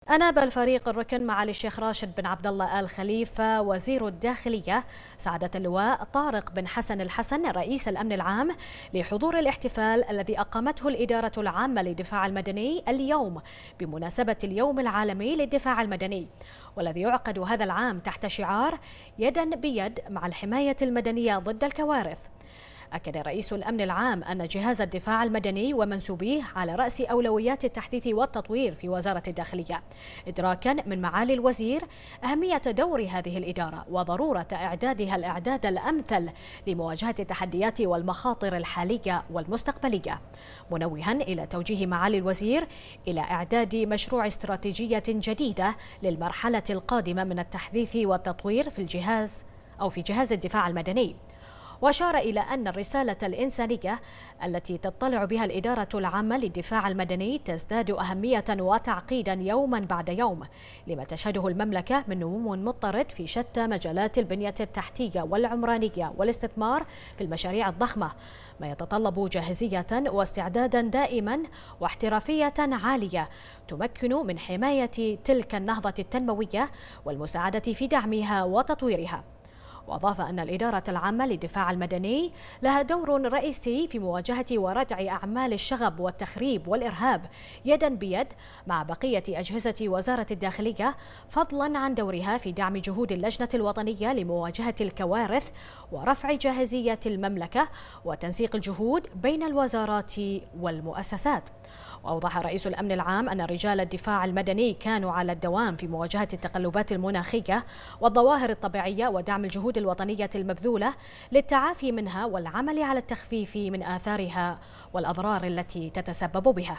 أناب الفريق الركن معالي الشيخ راشد بن عبد الله آل خليفة وزير الداخلية سعادة اللواء طارق بن حسن الحسن رئيس الأمن العام لحضور الاحتفال الذي أقامته الإدارة العامة للدفاع المدني اليوم بمناسبة اليوم العالمي للدفاع المدني، والذي يعقد هذا العام تحت شعار يدا بيد مع الحماية المدنية ضد الكوارث. أكد رئيس الأمن العام أن جهاز الدفاع المدني ومنسوبيه على رأس أولويات التحديث والتطوير في وزارة الداخلية، إدراكا من معالي الوزير أهمية دور هذه الإدارة وضرورة إعدادها الإعداد الأمثل لمواجهة التحديات والمخاطر الحالية والمستقبلية، منوها إلى توجيه معالي الوزير إلى إعداد مشروع استراتيجية جديدة للمرحلة القادمة من التحديث والتطوير في جهاز الدفاع المدني. وأشار إلى أن الرسالة الإنسانية التي تطلع بها الإدارة العامة للدفاع المدني تزداد أهمية وتعقيدا يوما بعد يوم، لما تشهده المملكة من نمو مضطرد في شتى مجالات البنية التحتية والعمرانية والاستثمار في المشاريع الضخمة، ما يتطلب جاهزية واستعدادا دائما واحترافية عالية تمكن من حماية تلك النهضة التنموية والمساعدة في دعمها وتطويرها. وأضاف أن الإدارة العامة للدفاع المدني لها دور رئيسي في مواجهة وردع أعمال الشغب والتخريب والإرهاب يدا بيد مع بقية أجهزة وزارة الداخلية، فضلا عن دورها في دعم جهود اللجنة الوطنية لمواجهة الكوارث ورفع جاهزية المملكة وتنسيق الجهود بين الوزارات والمؤسسات. وأوضح رئيس الأمن العام أن رجال الدفاع المدني كانوا على الدوام في مواجهة التقلبات المناخية والظواهر الطبيعية ودعم الجهود الوطنية المبذولة للتعافي منها والعمل على التخفيف من آثارها والأضرار التي تتسبب بها.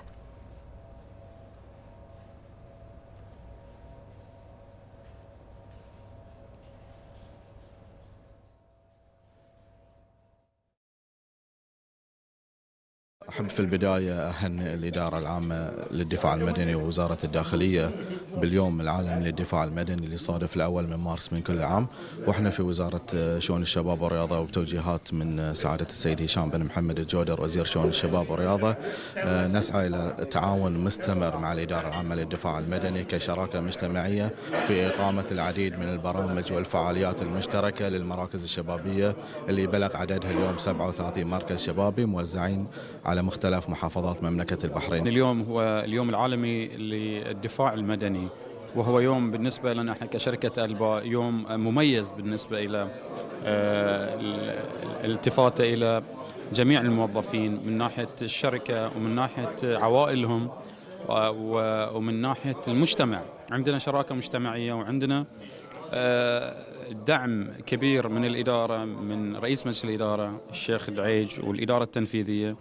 أحب في البداية أهنئ الإدارة العامة للدفاع المدني ووزارة الداخلية باليوم العالمي للدفاع المدني اللي صادف الأول من مارس من كل عام، وإحنا في وزارة شؤون الشباب والرياضة وبتوجيهات من سعادة السيد هشام بن محمد الجودر وزير شؤون الشباب والرياضة نسعى إلى تعاون مستمر مع الإدارة العامة للدفاع المدني كشراكة مجتمعية في إقامة العديد من البرامج والفعاليات المشتركة للمراكز الشبابية اللي بلغ عددها اليوم 37 مركز شبابي موزعين على مختلف محافظات مملكة البحرين. اليوم هو اليوم العالمي للدفاع المدني، وهو يوم بالنسبة لنا احنا كشركة ألبا يوم مميز بالنسبة إلى الالتفاتة إلى جميع الموظفين من ناحية الشركة ومن ناحية عوائلهم ومن ناحية المجتمع. عندنا شراكة مجتمعية وعندنا دعم كبير من الإدارة، من رئيس مجلس الإدارة الشيخ العيج والإدارة التنفيذية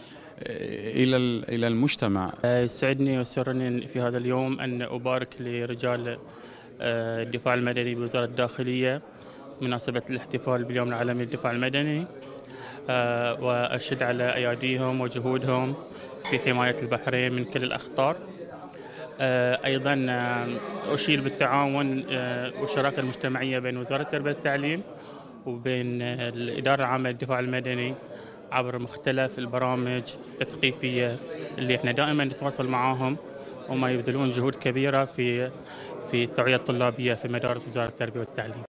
إلى المجتمع. يسعدني ويسرني في هذا اليوم أن أبارك لرجال الدفاع المدني بوزارة الداخلية بمناسبة الاحتفال باليوم العالمي للدفاع المدني، وأشد على أياديهم وجهودهم في حماية البحرين من كل الأخطار. أيضا أشير بالتعاون والشراكة المجتمعية بين وزارة التربية والتعليم وبين الإدارة العامة للدفاع المدني عبر مختلف البرامج التثقيفية اللي احنا دائما نتواصل معاهم، وما يبذلون جهود كبيرة في التوعية الطلابية في مدارس وزارة التربية والتعليم.